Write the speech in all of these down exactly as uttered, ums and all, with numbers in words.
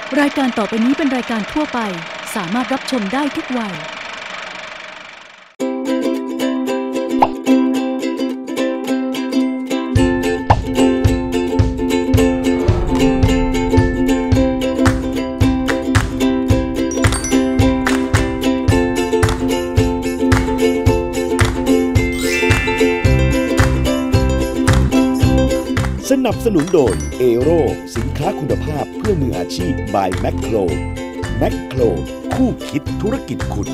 รายการต่อไปนี้เป็นรายการทั่วไปสามารถรับชมได้ทุกวัยสนับสนุนโดยเอโรสินค้าคุณภาพเพื่อมืออาชีพ by แมคโคร แมคโครคู่คิดธุรกิจคุณ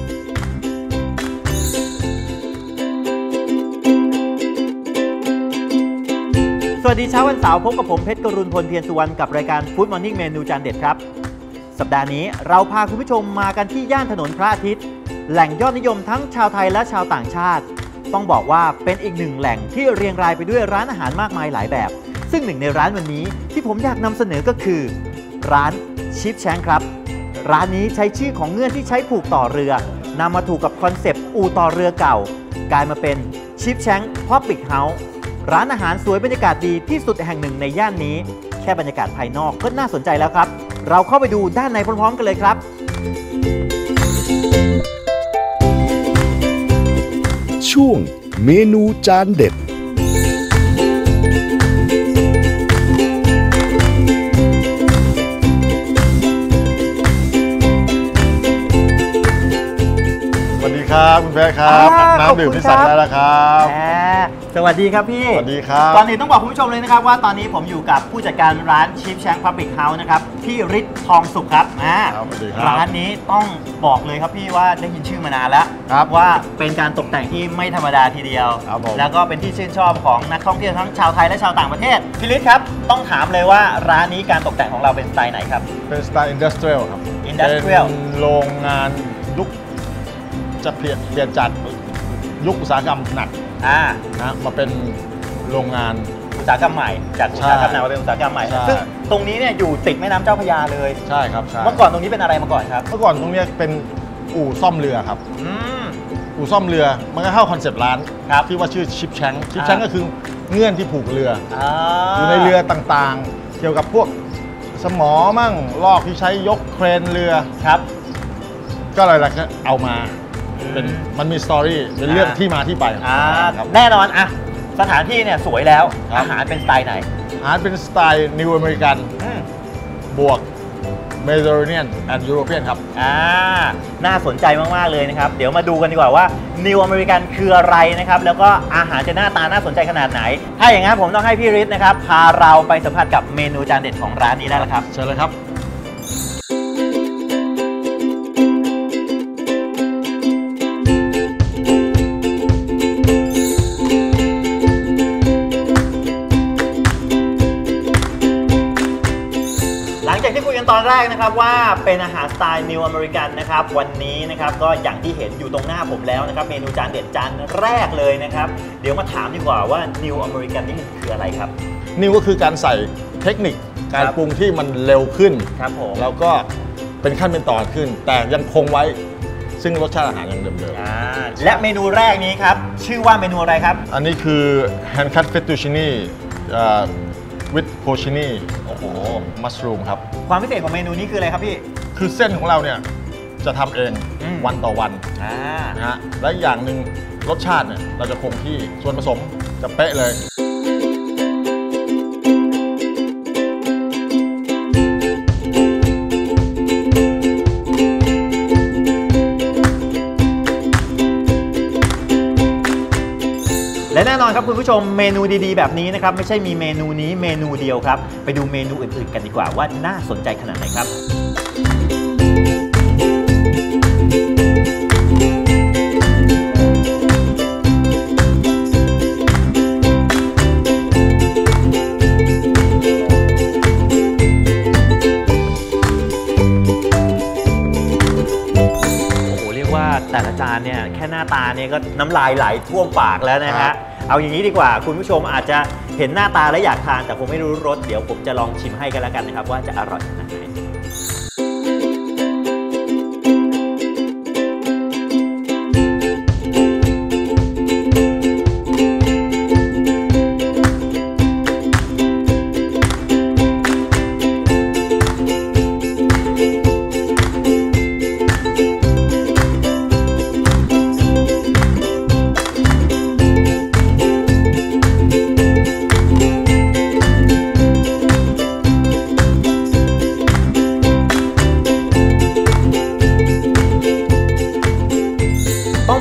สวัสดีเช้าวันเสาร์พบกับผมเพชรกรุณพลเทียนสุวรรณกับรายการฟู้ดมอร์นิ่งเมนูจานเด็ดครับสัปดาห์นี้เราพาคุณผู้ชมมากันที่ย่านถนนพระอาทิตย์แหล่งยอดนิยมทั้งชาวไทยและชาวต่างชาติต้องบอกว่าเป็นอีกหนึ่งแหล่งที่เรียงรายไปด้วยร้านอาหารมากมายหลายแบบซึ่งหนึ่งในร้านวันนี้ที่ผมอยากนำเสนอก็คือร้านชิปแชงครับร้านนี้ใช้ชื่อของเงื่อนที่ใช้ผูกต่อเรือนำมาถูกกับคอนเซปต์อู่ต่อเรือเก่ากลายมาเป็นชิปแชงพับลิกเฮาส์ร้านอาหารสวยบรรยากาศดีที่สุดแห่งหนึ่งในย่านนี้แค่บรรยากาศภายนอกก็น่าสนใจแล้วครับเราเข้าไปดูด้านในพร้อมๆกันเลยครับช่วงเมนูจานเด็ดสวัสดีครับคุณแพทครับน้ำดื่มที่สั่งได้แล้วครับสวัสดีครับพี่สวัสดีครับตอนนี้ต้องบอกคุณผู้ชมเลยนะครับว่าตอนนี้ผมอยู่กับผู้จัดการร้านชิปแชงพับลิกเฮาส์นะครับพี่ฤทธิ์ทองสุขครับร้านนี้ต้องบอกเลยครับพี่ว่าได้ยินชื่อมานานแล้วว่าเป็นการตกแต่งที่ไม่ธรรมดาทีเดียวแล้วก็เป็นที่ชื่นชอบของนักท่องเที่ยวทั้งชาวไทยและชาวต่างประเทศพี่ฤทธิ์ครับต้องถามเลยว่าร้านนี้การตกแต่งของเราเป็นสไตล์ไหนครับเป็นสไตล์อินดัสเทรียลครับอินดัสเทรียลเป็นโรงงานยุคจะเปลี่ยนเปลี่ยนจากยุคอุตสาหกรรมหนักนะมาเป็นโรงงานอุตสาหกรรมใหม่จากอุตสาหกรรมหนักมาเป็นอุตสาหกรรมใหม่ซึ่งตรงนี้เนี่ยอยู่ติดแม่น้ำเจ้าพระยาเลยใช่ครับเมื่อก่อนตรงนี้เป็นอะไรมาก่อนครับเมื่อก่อนตรงนี้เป็นอู่ซ่อมเรือครับอู่ซ่อมเรือมันก็เข้าคอนเซปต์ร้านที่ว่าชื่อชิปแชงชิปแชงก็คือเงื่อนที่ผูกเรืออยู่ในเรือต่างๆเกี่ยวกับพวกสมอมั่งลอกที่ใช้ยกเครนเรือครับก็เลยเราก็เอามาเป็นมันมีสตอรี่เป็นเรื่องที่มาที่ไปแน่นอนอะสถานที่เนี่ยสวยแล้วอาหารเป็นสไตล์ไหนอาหารเป็นสไตล์นิวอเมริกันบวกเมดิเตอร์เรเนียนแอนด์ยุโรเปียนครับอ่าน่าสนใจมากๆเลยนะครับเดี๋ยวมาดูกันดีกว่าว่านิวอเมริกันคืออะไรนะครับแล้วก็อาหารจะหน้าตาน่าสนใจขนาดไหนถ้าอย่างนั้นผมต้องให้พี่ฤทธิ์นะครับพาเราไปสัมผัสกับเมนูจานเด็ดของร้านนี้ได้แล้วครับเชิญเลยครับจากที่คุยกันตอนแรกนะครับว่าเป็นอาหารสไตล์นิวอเมริกันนะครับวันนี้นะครับก็อย่างที่เห็นอยู่ตรงหน้าผมแล้วนะครับเมนูจานเด็ดจานแรกเลยนะครับเดี๋ยวมาถามดีกว่าว่านิวอเมริกันนี่คืออะไรครับนิวก็คือการใส่เทคนิคการปรุงที่มันเร็วขึ้นครับผมแล้วก็เป็นขั้นเป็นตอนขึ้นแต่ยังคงไว้ซึ่งรสชาติอาหารยังเดิมๆและเมนูแรกนี้ครับชื่อว่าเมนูอะไรครับอันนี้คือ hand cut fettuccine with porcini โอ้โหมัสรูมครับความพิเศษของเมนูนี้คืออะไรครับพี่คือเส้นของเราเนี่ยจะทำเองวันต่อวันนะฮะและอย่างหนึ่งรสชาติเนี่ยเราจะคงที่ส่วนผสมจะเป๊ะเลยและแน่นอนครับคุณผู้ชมเมนูดีๆแบบนี้นะครับไม่ใช่มีเมนูนี้เมนูเดียวครับไปดูเมนูอื่นๆกันดีกว่าว่าน่าสนใจขนาดไหนครับแต่ละจานเนี่ยแค่หน้าตาเนี่ยก็น้ำลายไหลท่วมปากแล้วนะฮะเอาอย่างนี้ดีกว่าคุณผู้ชมอาจจะเห็นหน้าตาและอยากทานแต่ผมไม่รู้รสเดี๋ยวผมจะลองชิมให้กันแล้วกันนะครับว่าจะอร่อยขนาดไหน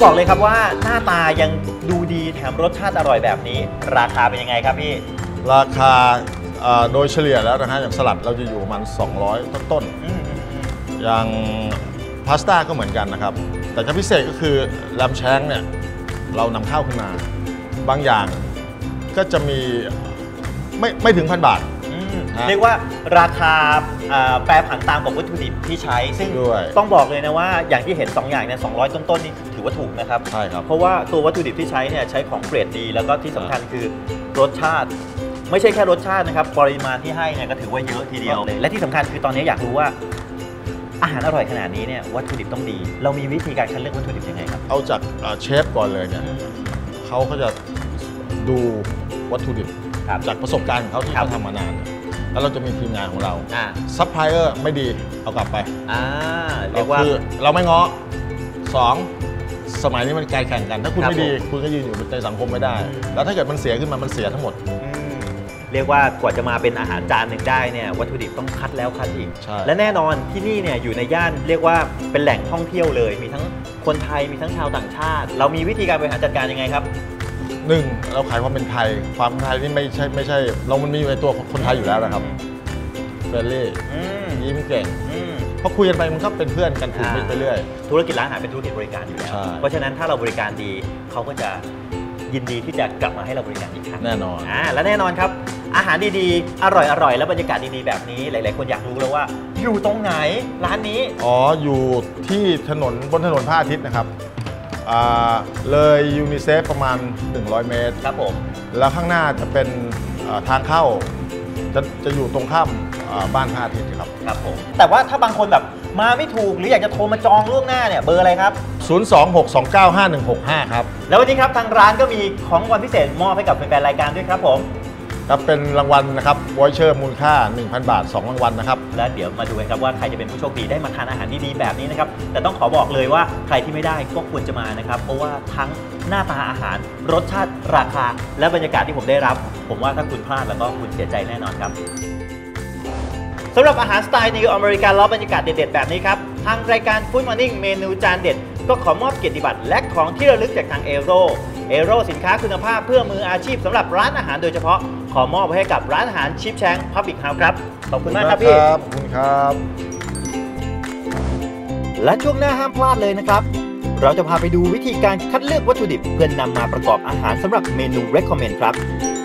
บอกเลยครับว่าหน้าตายังดูดีแถมรสชาติอร่อยแบบนี้ราคาเป็นยังไงครับพี่ราคาเอ่อโดยเฉลี่ยแล้วนะฮะอย่างสลัดเราจะอยู่ประมาณสองร้อยต้นอืมๆอย่างพาสต้าก็เหมือนกันนะครับแต่ที่พิเศษก็คือแลมแชงค์เนี่ยเรานำเข้าขึ้นมาบางอย่างก็จะมีไม่ไม่ถึงพันบาทอืมฮะเรียกว่าราคาเอ่อแปรผันตามกับวัตถุดิบที่ใช้ ซึ่งด้วยต้องบอกเลยนะว่าอย่างที่เห็นสองอย่างเนี่ยสองร้อยต้นๆนี่ถือว่าถูกนะครับใช่ครับเพราะว่าตัววัตถุดิบที่ใช้เนี่ยใช้ของเกรดดี แล้วก็ที่สำคัญคือรสชาติ ไม่ใช่แค่รสชาตินะครับปริมาณที่ให้เนี่ยก็ถือว่าเยอะทีเดียวเลยและที่สำคัญคือตอนนี้อยากรู้ว่าอาหารอร่อยขนาดนี้เนี่ยวัตถุดิบต้องดี เรามีวิธีการคัดเลือกวัตถุดิบยังไงครับเอาจากเอ่อเชฟก่อนเลยเนี่ยเขาก็จะดูวัตถุดิบครับจากประสบการณ์ของเขาที่ครับเขาทำมานานเนี่ยแล้วเราจะมีทีมงานของเราอ่าซัพพลายเออร์ไม่ดีเอากลับไปอ่าเรียกว่าคือเราไม่ง้อสองสมัยนี้มันการแข่งกัน ถ้าคุณครับไม่ดีผมคุณก็ยืนอยู่ในสังคมไม่ได้อืมแล้วถ้าเกิดมันเสียขึ้นมามันเสียทั้งหมดอืมเรียกว่ากว่าจะมาเป็นอาหารจานหนึ่งได้เนี่ยวัตถุดิบต้องคัดแล้วคัดอีกใช่และแน่นอนที่นี่เนี่ยอยู่ในย่านเรียกว่าเป็นแหล่งท่องเที่ยวเลย มีทั้งคนไทยมีทั้งชาวต่างชาติ เรามีวิธีการบริหารจัดการยังไงครับหนึ่งเราขายความเป็นไทย ความไทยนี่ไม่ใช่ไม่ใช่ เรามันมีอยู่ในตัวคนไทยอยู่แล้วนะครับเฟรนลี่อืมยิ้มเก่งอืมพอคุยกันไปมันก็เป็นเพื่อนกันคุยอ่าไปเรื่อยธุรกิจร้านอาหารเป็นธุรกิจบริการอยู่แล้วใช่เพราะฉะนั้นถ้าเราบริการดีเขาก็จะยินดีที่จะกลับมาให้เราบริการอีกครั้งแน่นอนอ่าและแน่นอนครับ อาหารดีๆ อร่อยๆ และบรรยากาศดีๆ แบบนี้ หลายๆ คนอยากรู้แล้วว่า อยู่ตรงไหนร้านนี้อ๋อ อยู่ที่ถนนบนถนนพระอาทิตย์นะครับอ่าเลยยูนิเซฟประมาณ หนึ่งร้อย เมตรครับผมแล้วข้างหน้าจะเป็นอ่าทางเข้า จะจะอยู่ตรงข้ามอ่าบ้านพระอาทิตย์ครับครับผม แต่ว่าถ้าบางคนแบบมาไม่ถูกหรืออยากจะโทรมาจองล่วงหน้าเนี่ยเบอร์อะไรครับศูนย์ สอง หก สอง เก้า ห้า หนึ่ง หก ห้า ครับแล้ววันนี้ครับทางร้านก็มีของรางวัลพิเศษมอบให้กับแฟนๆรายการด้วยครับผมครับเป็นรางวัลนะครับวอยเชอร์มูลค่า หนึ่งพัน บาท สอง รางวัลนะครับและเดี๋ยวมาดูกันครับว่าใครจะเป็นผู้โชคดีได้มาทานอาหารดีๆแบบนี้นะครับแต่ต้องขอบอกเลยว่าใครที่ไม่ได้ก็ควรจะมานะครับเพราะว่าทั้งหน้าตาอาหารรสชาติราคา และบรรยากาศที่ผมได้รับ ผมว่าถ้าคุณพลาดแล้วก็คุณเสียใจแน่นอนครับสำหรับอาหารสไตล์นิวอเมริกันแล้วบรรยากาศเด็ดๆแบบนี้ครับทางรายการ Food Morning เมนูจานเด็ดก็ขอมอบเกียรติบัตรและของที่ระลึกจากทางเอโรเอโรสินค้าคุณภาพเพื่อมืออาชีพสำหรับร้านอาหารโดยเฉพาะขอมอบไว้ให้กับร้านอาหารชิปแชงพับบิกเฮาส์ครับขอบคุณมากครับพี่ขอบคุณครับและช่วงหน้าห้ามพลาดเลยนะครับ เราจะพาไปดูวิธีการคัดเลือกวัตถุดิบเพื่อนนำมาประกอบอาหารสำหรับเมนู Recommend ครับ